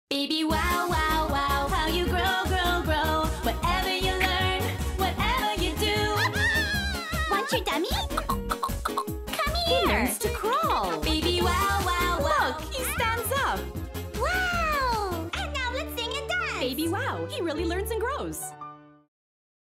Baby, wow, wow, wow, how you grow, grow, grow. Whatever you learn, whatever you do. Want your dummy? Come He here. learns to crawl. Baby, wow, wow, wow. Look, he stands up. Wow. And now let's sing and dance. Baby, wow, he really learns and grows.